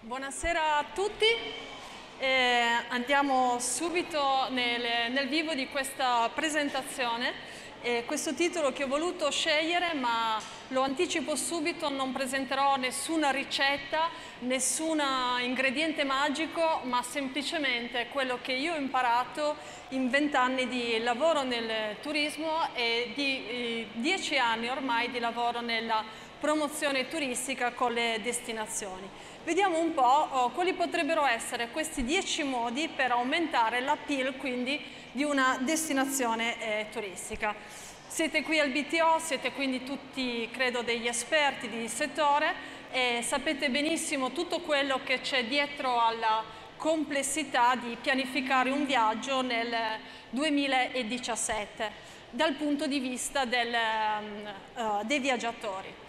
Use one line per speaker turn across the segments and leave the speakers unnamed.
Buonasera a tutti. Andiamo subito nel vivo di questa presentazione. Questo titolo che ho voluto scegliere, ma lo anticipo subito, non presenterò nessuna ricetta, nessun ingrediente magico, ma semplicemente quello che io ho imparato in 20 anni di lavoro nel turismo e di 10 anni ormai di lavoro nella promozione turistica con le destinazioni. Vediamo un po' quali potrebbero essere questi 10 modi per aumentare l'appeal quindi di una destinazione turistica. Siete qui al BTO, siete quindi tutti, credo, degli esperti di settore e sapete benissimo tutto quello che c'è dietro alla complessità di pianificare un viaggio nel 2017 dal punto di vista dei viaggiatori.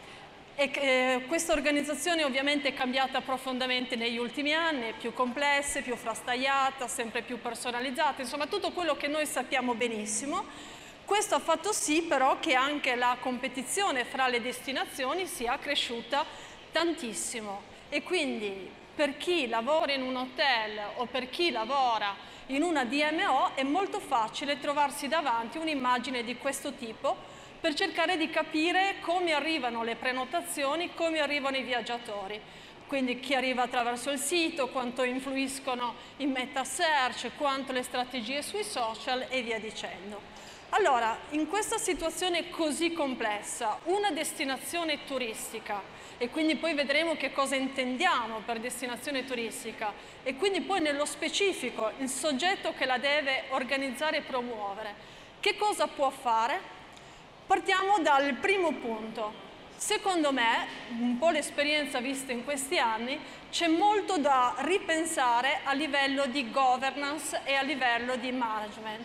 Questa organizzazione ovviamente è cambiata profondamente negli ultimi anni, è più complessa, più frastagliata, sempre più personalizzata, insomma tutto quello che noi sappiamo benissimo. Questo ha fatto sì però che anche la competizione fra le destinazioni sia cresciuta tantissimo e quindi per chi lavora in un hotel o per chi lavora in una DMO è molto facile trovarsi davanti un'immagine di questo tipo per cercare di capire come arrivano le prenotazioni, come arrivano i viaggiatori. Quindi chi arriva attraverso il sito, quanto influiscono i meta search, quanto le strategie sui social e via dicendo. Allora, in questa situazione così complessa, una destinazione turistica, e quindi poi vedremo che cosa intendiamo per destinazione turistica, e quindi poi nello specifico il soggetto che la deve organizzare e promuovere, che cosa può fare? Partiamo dal primo punto. Secondo me, un po' l'esperienza vista in questi anni, c'è molto da ripensare a livello di governance e a livello di management.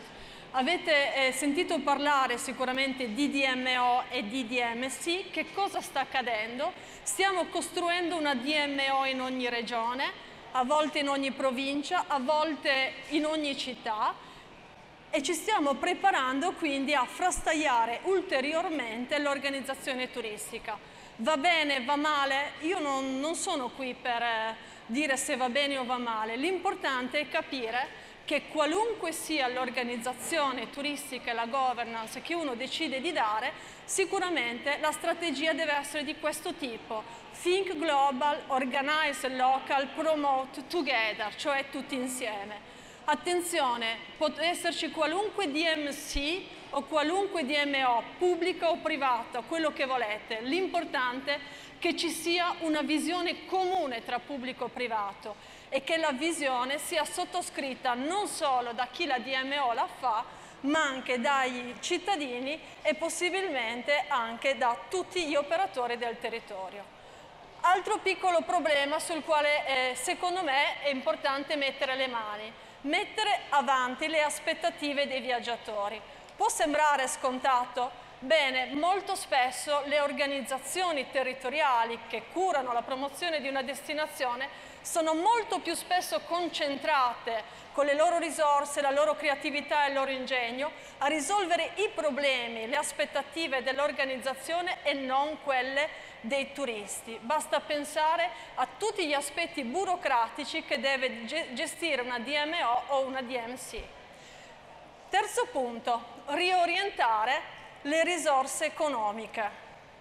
Avete sentito parlare sicuramente di DMO e di DMC. Che cosa sta accadendo? Stiamo costruendo una DMO in ogni regione, a volte in ogni provincia, a volte in ogni città, e ci stiamo preparando quindi a frastagliare ulteriormente l'organizzazione turistica. Va bene, va male? Io non sono qui per dire se va bene o va male. L'importante è capire che qualunque sia l'organizzazione turistica e la governance che uno decide di dare, sicuramente la strategia deve essere di questo tipo. Think global, organize local, promote together, cioè tutti insieme. Attenzione, può esserci qualunque DMC o qualunque DMO, pubblica o privata, quello che volete. L'importante è che ci sia una visione comune tra pubblico e privato e che la visione sia sottoscritta non solo da chi la DMO la fa, ma anche dai cittadini e possibilmente anche da tutti gli operatori del territorio. Altro piccolo problema sul quale secondo me è importante mettere le mani. Mettere avanti le aspettative dei viaggiatori. Può sembrare scontato? Bene, molto spesso le organizzazioni territoriali che curano la promozione di una destinazione sono molto più spesso concentrate con le loro risorse, la loro creatività e il loro ingegno a risolvere i problemi, le aspettative dell'organizzazione e non quelle dei turisti. Basta pensare a tutti gli aspetti burocratici che deve gestire una DMO o una DMC. Terzo punto, riorientare le risorse economiche.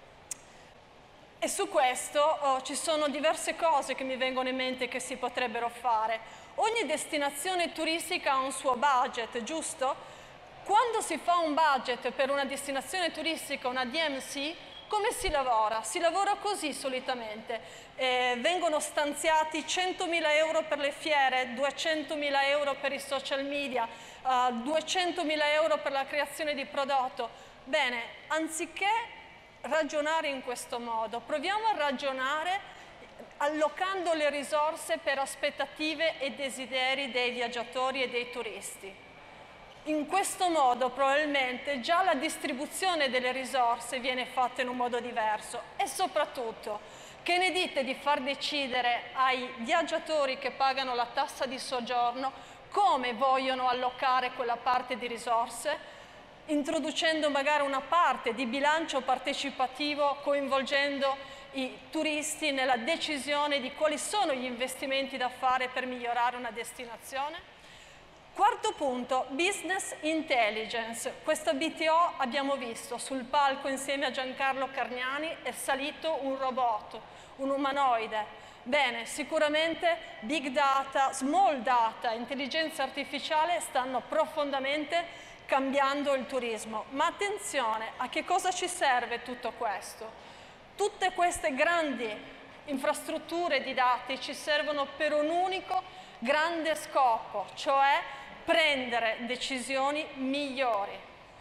E su questo ci sono diverse cose che mi vengono in mente che si potrebbero fare. Ogni destinazione turistica ha un suo budget, giusto? Quando si fa un budget per una destinazione turistica, una DMC, come si lavora? Si lavora così solitamente. Vengono stanziati 100.000 euro per le fiere, 200.000 euro per i social media, 200.000 euro per la creazione di prodotto. Bene, anziché ragionare in questo modo, proviamo a ragionare allocando le risorse per aspettative e desideri dei viaggiatori e dei turisti. In questo modo probabilmente già la distribuzione delle risorse viene fatta in un modo diverso e soprattutto che ne dite di far decidere ai viaggiatori che pagano la tassa di soggiorno come vogliono allocare quella parte di risorse, introducendo magari una parte di bilancio partecipativo coinvolgendo i turisti nella decisione di quali sono gli investimenti da fare per migliorare una destinazione. Quarto punto, business intelligence. Questa BTO abbiamo visto sul palco insieme a Giancarlo Carniani è salito un robot, un umanoide. Bene, sicuramente big data, small data, intelligenza artificiale stanno profondamente cambiando il turismo. Ma attenzione, a che cosa ci serve tutto questo? Tutte queste grandi infrastrutture di dati ci servono per un unico grande scopo, cioè prendere decisioni migliori.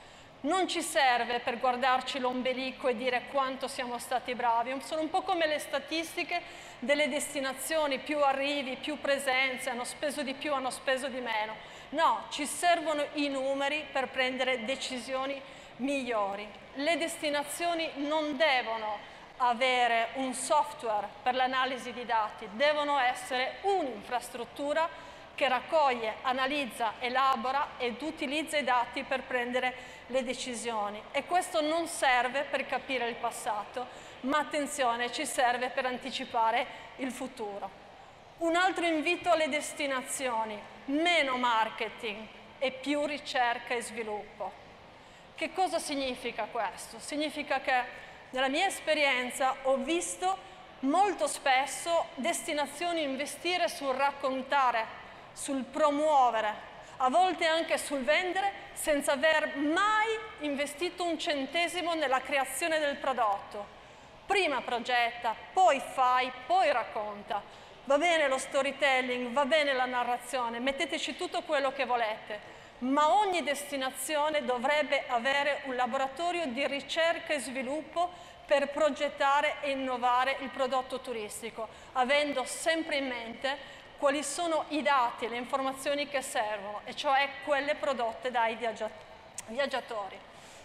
Non ci serve per guardarci l'ombelico e dire quanto siamo stati bravi, sono un po' come le statistiche delle destinazioni, più arrivi, più presenze, hanno speso di più, hanno speso di meno. No, ci servono i numeri per prendere decisioni migliori. Le destinazioni non devono avere un software per l'analisi di dati, devono essere un'infrastruttura che raccoglie, analizza, elabora ed utilizza i dati per prendere le decisioni. E questo non serve per capire il passato, ma attenzione, ci serve per anticipare il futuro. Un altro invito alle destinazioni: meno marketing e più ricerca e sviluppo. Che cosa significa questo? Significa che nella mia esperienza ho visto molto spesso destinazioni investire sul raccontare, sul promuovere, a volte anche sul vendere, senza aver mai investito un centesimo nella creazione del prodotto. Prima progetta, poi fai, poi racconta. Va bene lo storytelling, va bene la narrazione, metteteci tutto quello che volete, ma ogni destinazione dovrebbe avere un laboratorio di ricerca e sviluppo per progettare e innovare il prodotto turistico, avendo sempre in mente quali sono i dati e le informazioni che servono, e cioè quelle prodotte dai viaggiatori.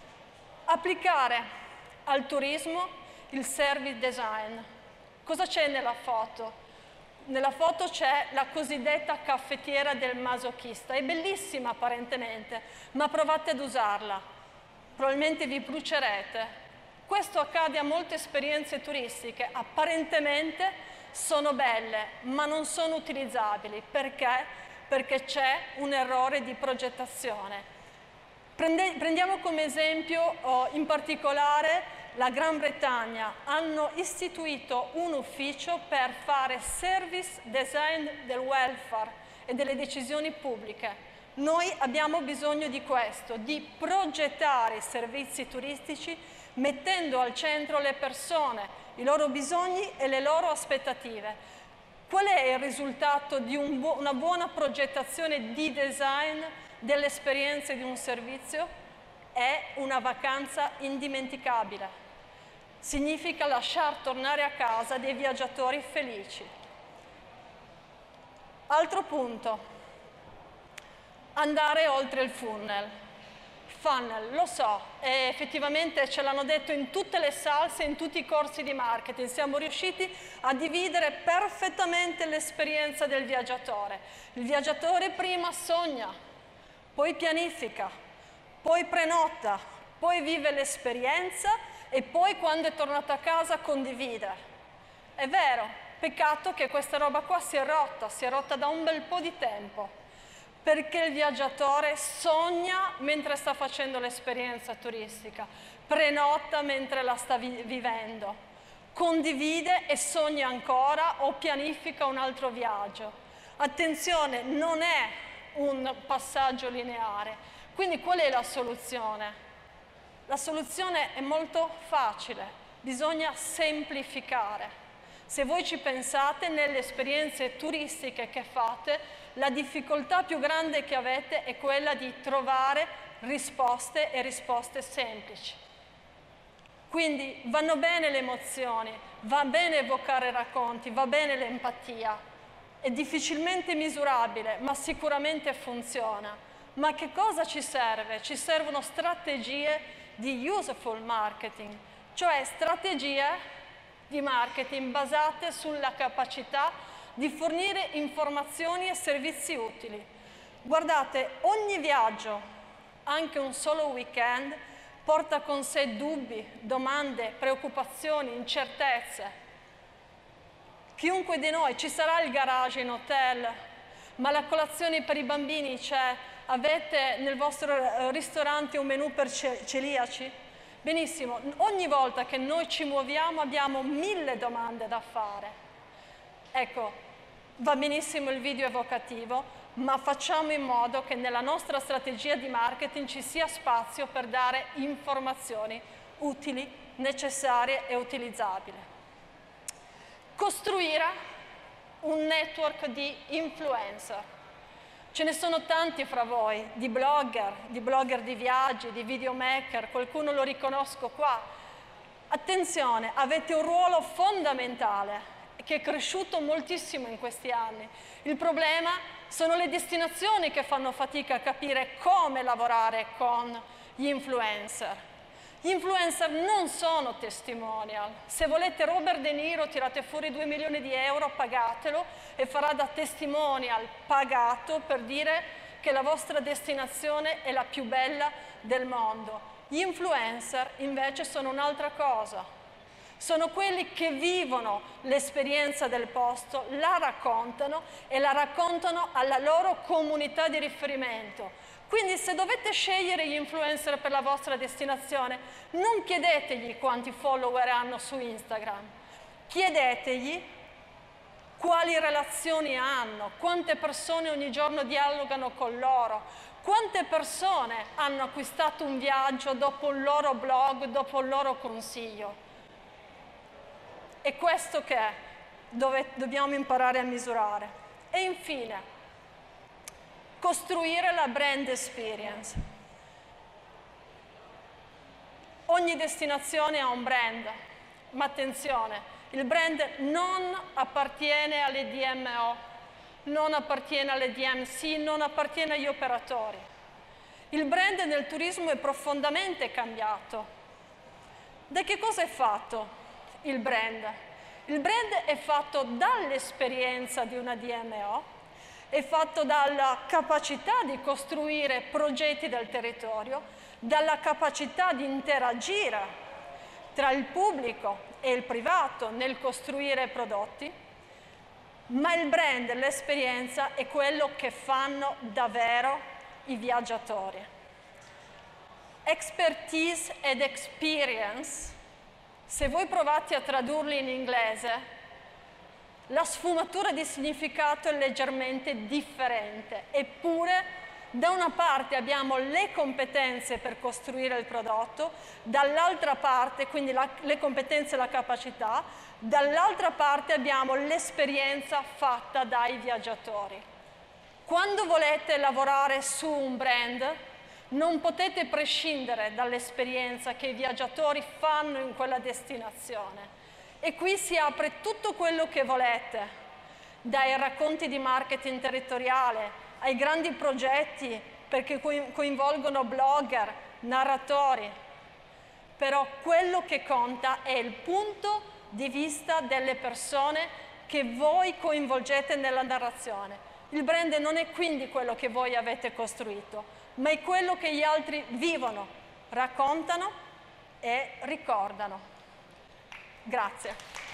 Applicare al turismo il service design. Cosa c'è nella foto? Nella foto c'è la cosiddetta caffettiera del masochista. È bellissima apparentemente, ma provate ad usarla. Probabilmente vi brucerete. Questo accade a molte esperienze turistiche. Apparentemente sono belle, ma non sono utilizzabili. Perché? Perché c'è un errore di progettazione. Prendiamo come esempio in particolare la Gran Bretagna. Hanno istituito un ufficio per fare service design del welfare e delle decisioni pubbliche. Noi abbiamo bisogno di questo, di progettare i servizi turistici mettendo al centro le persone, i loro bisogni e le loro aspettative. Qual è il risultato di una buona progettazione di design delle esperienze di un servizio? È una vacanza indimenticabile. Significa lasciar tornare a casa dei viaggiatori felici. Altro punto, andare oltre il funnel. Funnel, lo so, effettivamente ce l'hanno detto in tutte le salse, in tutti i corsi di marketing. Siamo riusciti a dividere perfettamente l'esperienza del viaggiatore. Il viaggiatore prima sogna, poi pianifica, poi prenota, poi vive l'esperienza e poi quando è tornato a casa condivide. È vero, peccato che questa roba qua si è rotta da un bel po' di tempo. Perché il viaggiatore sogna mentre sta facendo l'esperienza turistica, prenota mentre la sta vivendo, condivide e sogna ancora o pianifica un altro viaggio. Attenzione, non è un passaggio lineare. Quindi qual è la soluzione? La soluzione è molto facile, bisogna semplificare. Se voi ci pensate, nelle esperienze turistiche che fate, la difficoltà più grande che avete è quella di trovare risposte e risposte semplici. Quindi vanno bene le emozioni, va bene evocare racconti, va bene l'empatia. È difficilmente misurabile, ma sicuramente funziona. Ma che cosa ci serve? Ci servono strategie di useful marketing, cioè strategie di marketing basate sulla capacità di fornire informazioni e servizi utili. Guardate, ogni viaggio, anche un solo weekend, porta con sé dubbi, domande, preoccupazioni, incertezze. Chiunque di noi, ci sarà il garage in hotel, ma la colazione per i bambini c'è? Avete nel vostro ristorante un menù per celiaci? Benissimo, ogni volta che noi ci muoviamo abbiamo 1000 domande da fare. Ecco, va benissimo il video evocativo, ma facciamo in modo che nella nostra strategia di marketing ci sia spazio per dare informazioni utili, necessarie e utilizzabili. Costruire un network di influencer. Ce ne sono tanti fra voi, di blogger di viaggi, di videomaker, qualcuno lo riconosco qua. Attenzione, avete un ruolo fondamentale che è cresciuto moltissimo in questi anni. Il problema sono le destinazioni che fanno fatica a capire come lavorare con gli influencer. Gli influencer non sono testimonial. Se volete Robert De Niro, tirate fuori 2 milioni di euro, pagatelo e farà da testimonial pagato per dire che la vostra destinazione è la più bella del mondo. Gli influencer invece sono un'altra cosa. Sono quelli che vivono l'esperienza del posto, la raccontano e la raccontano alla loro comunità di riferimento. Quindi se dovete scegliere gli influencer per la vostra destinazione, non chiedetegli quanti follower hanno su Instagram, chiedetegli quali relazioni hanno, quante persone ogni giorno dialogano con loro, quante persone hanno acquistato un viaggio dopo un loro blog, dopo un loro consiglio. È questo che è, dove dobbiamo imparare a misurare. E infine, costruire la brand experience. Ogni destinazione ha un brand, ma attenzione, il brand non appartiene alle DMO, non appartiene alle DMC, non appartiene agli operatori. Il brand nel turismo è profondamente cambiato. Da che cosa è fatto il brand? Il brand è fatto dall'esperienza di una DMO, è fatto dalla capacità di costruire progetti del territorio, dalla capacità di interagire tra il pubblico e il privato nel costruire prodotti, ma il brand, l'esperienza è quello che fanno davvero i viaggiatori. Expertise ed experience, se voi provate a tradurli in inglese, la sfumatura di significato è leggermente differente, eppure da una parte abbiamo le competenze per costruire il prodotto, dall'altra parte, quindi le competenze e la capacità, dall'altra parte abbiamo l'esperienza fatta dai viaggiatori. Quando volete lavorare su un brand, non potete prescindere dall'esperienza che i viaggiatori fanno in quella destinazione. E qui si apre tutto quello che volete, dai racconti di marketing territoriale, ai grandi progetti perché coinvolgono blogger, narratori. Però quello che conta è il punto di vista delle persone che voi coinvolgete nella narrazione. Il brand non è quindi quello che voi avete costruito, ma è quello che gli altri vivono, raccontano e ricordano. Grazie.